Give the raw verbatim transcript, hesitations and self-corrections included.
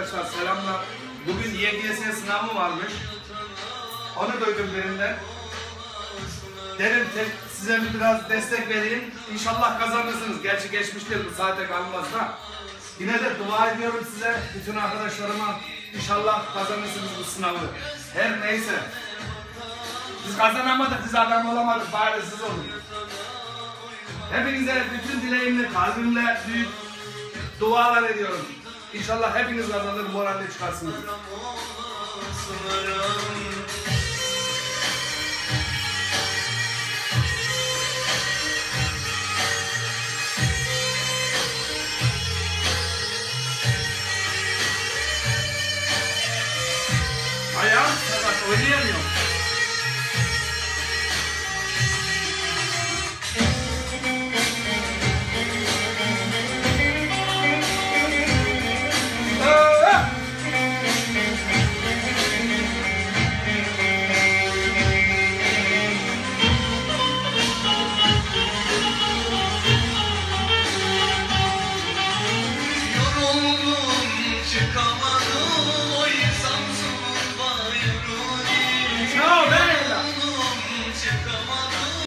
arkadaşlar selamlar. Bugün Y G S sınavı varmış. Onu duydum birinden. Dedim size biraz destek vereyim. İnşallah kazanırsınız. Gerçi geçmiştir, bu saate kalmaz da. Yine de dua ediyorum size, bütün arkadaşlarıma. İnşallah kazanırsınız bu sınavı. Her neyse. Biz kazanamadık, biz adam olamadık. Bari siz olun. Hepinize bütün dileğimle, kalbimle büyük dualar ediyorum. İnşallah hepiniz kazanır, moralle çıkarsınız.